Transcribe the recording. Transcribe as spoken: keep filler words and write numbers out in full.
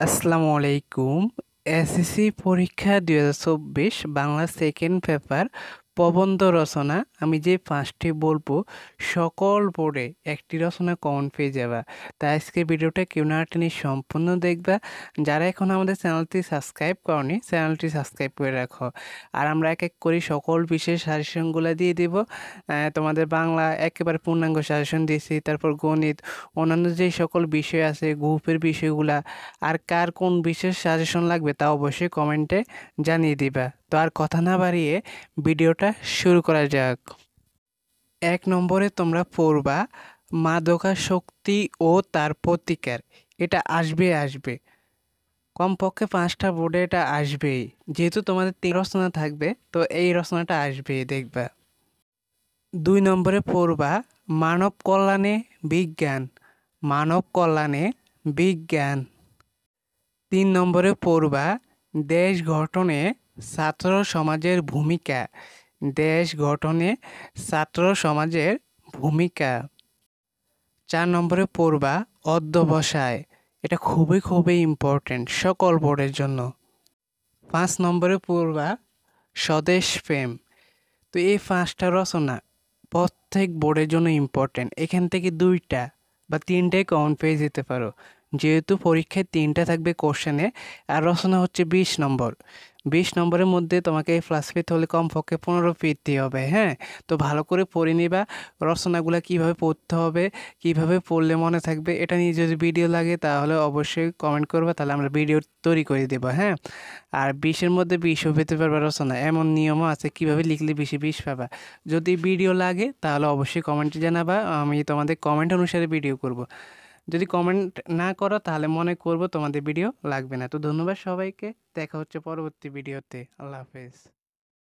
আসসালামু আলাইকুম। এসএসসি পরীক্ষা দুই হাজার চব্বিশ বাংলা সেকেন্ড পেপার প্রবন্ধ রচনা আমি যে পাঁচটি বলবো সকল বোর্ডে একটি রচনা কমন পেয়ে যাবা। তাই আজকে ভিডিওটা কেউ না টেনে সম্পূর্ণ দেখবা। যারা এখন আমাদের চ্যানেলটি সাবস্ক্রাইব করনি চ্যানেলটি সাবস্ক্রাইব করে রাখো। আর আমরা এক এক করে সকল বিশেষ সাজেশনগুলো দিয়ে দেব। তোমাদের বাংলা একেবারে পূর্ণাঙ্গ সাজেশন দিয়েছি, তারপর গণিত, অন্যান্য যে সকল বিষয় আছে গ্রুপের বিষয়গুলা, আর কার কোন বিশেষ সাজেশন লাগবে তা অবশ্যই কমেন্টে জানিয়ে দিবা। তো আর কথা না বাড়িয়ে ভিডিওটা শুরু করা যাক। এক নম্বরে তোমরা পড়বা মাদকাসক্তি ও তার প্রতিকার। এটা আসবে আসবে কমপক্ষে পাঁচটা বোর্ডে এটা আসবেই, যেহেতু তোমাদের তিন রচনা থাকবে তো এই রচনাটা আসবেই দেখবা। দুই নম্বরে পড়বা মানব কল্যাণে বিজ্ঞান। মানব কল্যাণে বিজ্ঞান। তিন নম্বরে পড়বা দেশ গঠনে ছাত্র সমাজের ভূমিকা। দেশ গঠনে ছাত্র সমাজের ভূমিকা। চার নম্বরে পড়বা অধ্যবসায়। এটা খুবই খুবই ইম্পর্টেন্ট সকল বোর্ডের জন্য। পাঁচ নম্বরে পড়বা স্বদেশ প্রেম। তো এই পাঁচটা রচনা প্রত্যেক বোর্ডের জন্য ইম্পর্টেন্ট। এখান থেকে দুইটা বা তিনটাই কমন পেয়ে যেতে পারো, যেহেতু পরীক্ষায় তিনটা থাকবে কোশ্চেনে, আর রচনা হচ্ছে বিশ নম্বর। বিশ নম্বরের মধ্যে তোমাকে এই প্লাস পেতে হলে কমপক্ষে পনেরো পেতে হবে। হ্যাঁ, তো ভালো করে পড়ে নিবা রচনাগুলো কীভাবে পড়তে হবে, কিভাবে পড়লে মনে থাকবে। এটা নিয়ে যদি ভিডিও লাগে তাহলে অবশ্যই কমেন্ট করবা, তাহলে আমরা ভিডিও তৈরি করে দেবো। হ্যাঁ, আর বিশের মধ্যে বিশও পেতে পারবা রচনা, এমন নিয়মও আছে কীভাবে লিখলে বেশি বিশ পাবা। যদি ভিডিও লাগে তাহলে অবশ্যই কমেন্টে জানাবা, আমি তোমাদের কমেন্ট অনুসারে ভিডিও করব। যদি কমেন্ট না করো তাহলে মনে করব তোমাদের ভিডিও লাগবে না। তো ধন্যবাদ সবাইকে, দেখা হচ্ছে পরবর্তী ভিডিওতে। আল্লাহ হাফেজ।